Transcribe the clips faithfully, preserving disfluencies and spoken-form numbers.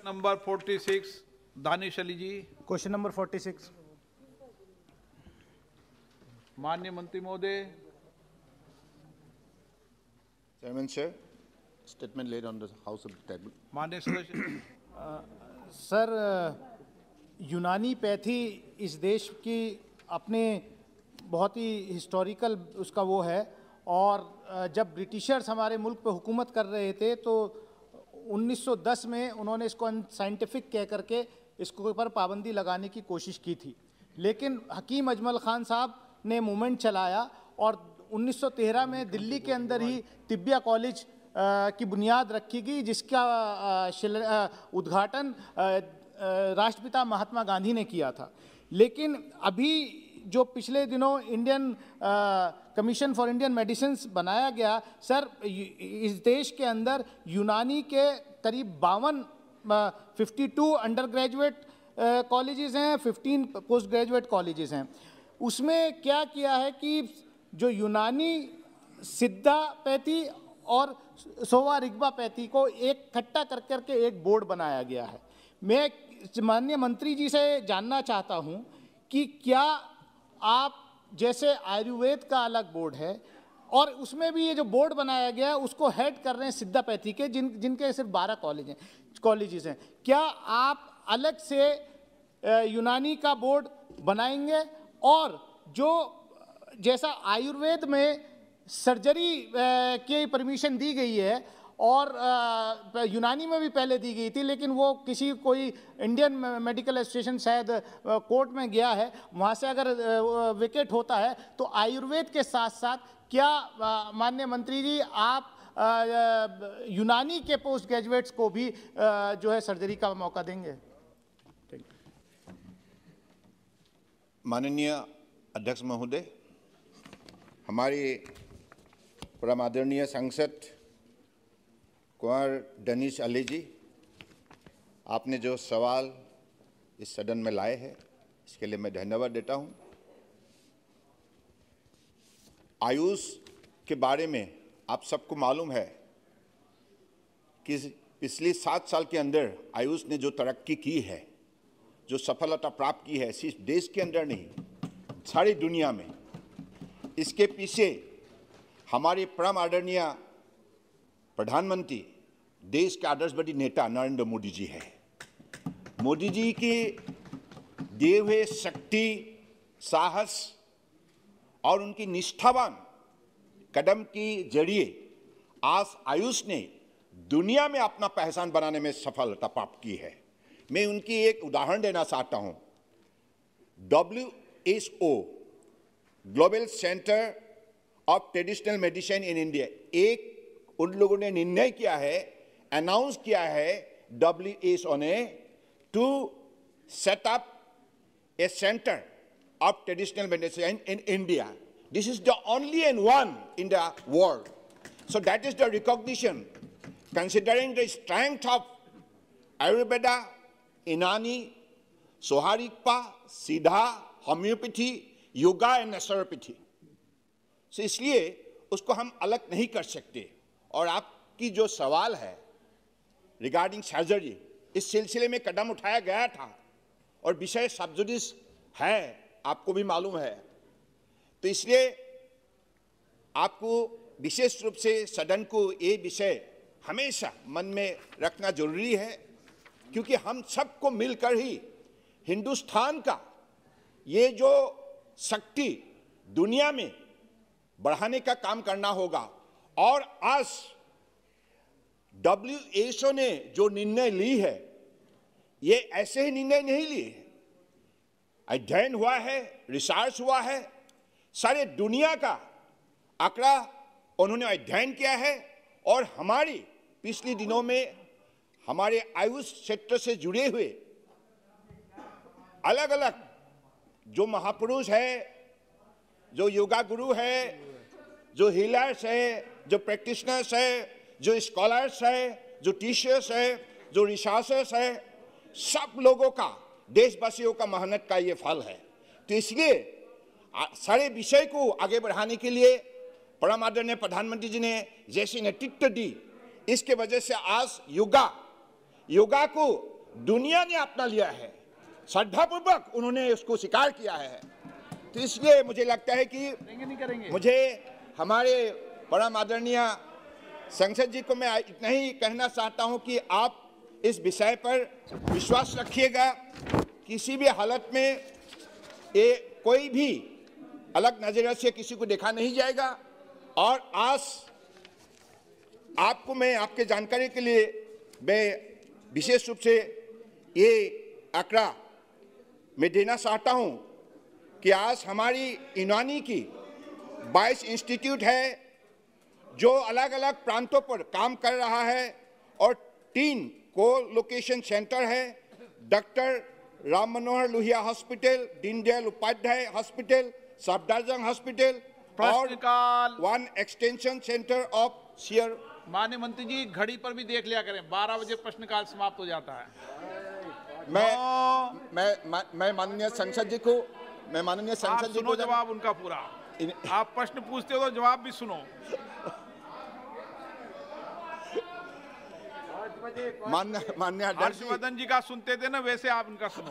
Number छियालीस, Danish Ali ji. Question number छियालीस। माननीय मंत्री महोदय। Chairman, sir, statement laid on the House of the table. माननीय सदस्य। सर, यूनानी पैथी इस देश की अपने बहुत ही हिस्टोरिकल उसका वो है, और जब ब्रिटिशर्स हमारे मुल्क पे हुकूमत कर रहे थे तो उन्नीस सौ दस में उन्होंने इसको अनसाइंटिफिक कह करके इसको ऊपर पाबंदी लगाने की कोशिश की थी, लेकिन हकीम अजमल खान साहब ने मूवमेंट चलाया और उन्नीस सौ तेरह में दिल्ली के अंदर ही तिब्बिया कॉलेज की बुनियाद रखी गई, जिसका उद्घाटन राष्ट्रपिता महात्मा गांधी ने किया था। लेकिन अभी जो पिछले दिनों Indian commission for Indian medicines बनाया गया, सर इस देश के अंदर यूनानी के करीब बावन fifty two undergraduate colleges हैं, फिफ्टीन पोस्ट ग्रेजुएट कॉलेजेस हैं। उसमें क्या किया है कि जो यूनानी सिद्धा पैथी और सोवा रिग्पा पैथी को एक इकट्ठा कर करके एक बोर्ड बनाया गया है। मैं माननीय मंत्री जी से जानना चाहता हूं कि क्या आप, जैसे आयुर्वेद का अलग बोर्ड है और उसमें भी ये जो बोर्ड बनाया गया है उसको हेड कर रहे हैं सिद्धा पैथी के, जिन जिनके सिर्फ बारह कॉलेज हैं कॉलेजेस हैं, क्या आप अलग से यूनानी का बोर्ड बनाएंगे? और जो जैसा आयुर्वेद में सर्जरी की परमिशन दी गई है और यूनानी में भी पहले दी गई थी, लेकिन वो किसी कोई इंडियन मेडिकल एसोसिएशन शायद कोर्ट में गया है, वहाँ से अगर विकेट होता है तो आयुर्वेद के साथ साथ क्या माननीय मंत्री जी आप यूनानी के पोस्ट ग्रेजुएट्स को भी जो है सर्जरी का मौका देंगे? माननीय अध्यक्ष महोदय, हमारे परम आदरणीय सांसद कुंवर दानिश अली जी, आपने जो सवाल इस सदन में लाए हैं इसके लिए मैं धन्यवाद देता हूं। आयुष के बारे में आप सबको मालूम है कि पिछले सात साल के अंदर आयुष ने जो तरक्की की है, जो सफलता प्राप्त की है, सिर्फ देश के अंदर नहीं सारी दुनिया में, इसके पीछे हमारे परम आदरणीय प्रधानमंत्री, देश के आदर्शवादी नेता नरेंद्र मोदी जी है। मोदी जी के दिए हुए शक्ति, साहस और उनकी निष्ठावान कदम के जरिए आज आयुष ने दुनिया में अपना पहचान बनाने में सफलता प्राप्त की है। मैं उनकी एक उदाहरण देना चाहता हूं। W H O global centre of traditional medicine in India, एक उन लोगों ने निर्णय किया है, अनाउंस किया है डब्ल्यू एच ओ ने, to set up a centre of traditional medicine in India. This is the only and one in the world. So that is the recognition, considering the strength of Ayurveda, Inani, Soharikpa, Siddha, homeopathy, yoga and naturopathy. So इसलिए उसको हम अलग नहीं कर सकते। और आपकी जो सवाल है रिगार्डिंग सर्जरी, इस सिलसिले में कदम उठाया गया था और विषय सब्जुडिस है, आपको भी मालूम है। तो इसलिए आपको विशेष रूप से सदन को ये विषय हमेशा मन में रखना जरूरी है, क्योंकि हम सबको मिलकर ही हिंदुस्तान का ये जो शक्ति दुनिया में बढ़ाने का काम करना होगा। और आज डब्ल्यू एच ओ ने जो निर्णय ली है, ये ऐसे ही निर्णय नहीं लिए, अध्ययन हुआ है, रिसर्च हुआ है, सारे दुनिया का आंकड़ा उन्होंने अध्ययन किया है। और हमारी पिछले दिनों में हमारे आयुष क्षेत्र से जुड़े हुए अलग अलग जो महापुरुष है, जो योगा गुरु है, जो हीलर्स है, जो प्रैक्टिशनर्स है, जो स्कॉलर्स है, जो टीचर्स है, जो रिसर्चर्स है, सब लोगों का, देशवासियों का मेहनत का ये फल है। तो इसलिए सारे विषय को आगे बढ़ाने के लिए परम आदरणीय प्रधानमंत्री जी ने जैसे नेतृत्व दी, इसके वजह से आज योगा योगा को दुनिया ने अपना लिया है, श्रद्धापूर्वक उन्होंने उसको स्वीकार किया है। तो इसलिए मुझे लगता है कि करेंगे नहीं करेंगे? मुझे हमारे परम आदरणीय संसद जी को मैं इतना ही कहना चाहता हूं कि आप इस विषय पर विश्वास रखिएगा। किसी भी हालत में ये कोई भी अलग नजरिए से किसी को देखा नहीं जाएगा। और आज आपको मैं आपके जानकारी के लिए मैं विशेष रूप से ये आंकड़ा मैं देना चाहता हूं कि आज हमारी यूनानी की बाईस इंस्टीट्यूट है जो अलग अलग प्रांतों पर काम कर रहा है और तीन को लोकेशन सेंटर है। Doctor Ram Manohar Lohia hospital, Deendayal Upadhyay hospital, Safdarjung hospital और प्रश्नकाल। One extension centre of share. माननीय मंत्री जी घड़ी पर भी देख लिया करें, बारह बजे प्रश्नकाल समाप्त हो जाता है। मैं नौ। मैं मैं माननीय संसद जी को मैं माननीय आप संसद जी सुनो को जवाब उनका पूरा। इन- आप प्रश्न पूछते हो तो जवाब भी सुनो। मान्य मान्य अध्यक्ष जी, हर्षवर्धन जी का सुनते थे ना, वैसे आप उनका सुनो।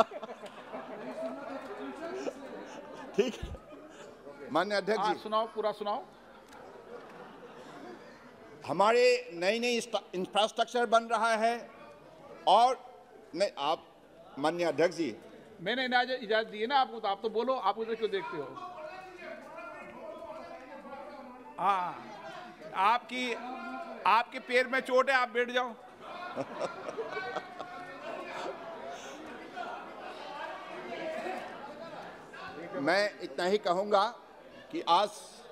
ठीक है। मान्य अध्यक्ष हाँ जी, सुनाओ, पूरा सुनाओ। हमारे नई नई इंफ्रास्ट्रक्चर बन रहा है और नहीं आप माननीय अध्यक्ष जी, मैंने इजाजत इजाजत दी है ना आपको, तो आप तो बोलो, आप उधर क्यों देखते हो? हाँ, आपकी आपके पैर में चोट है, आप बैठ जाओ। मैं इतना ही कहूंगा कि आज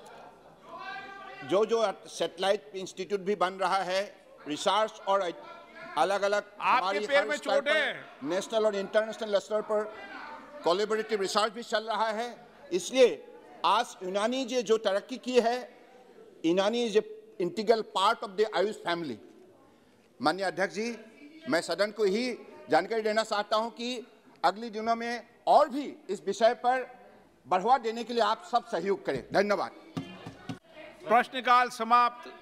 जो जो सैटेलाइट इंस्टीट्यूट भी बन रहा है, रिसर्च और अलग अलग आपके पैर में चोट है। नेशनल और इंटरनेशनल स्तर पर कोलैबोरेटिव रिसर्च भी चल रहा है। इसलिए आज यूनानी जी जो तरक्की की है, Unani is integral part of the AYUSH family. माननीय अध्यक्ष जी, मैं सदन को ही जानकारी देना चाहता हूं कि अगले दिनों में और भी इस विषय पर बढ़ावा देने के लिए आप सब सहयोग करें। धन्यवाद। प्रश्नकाल समाप्त।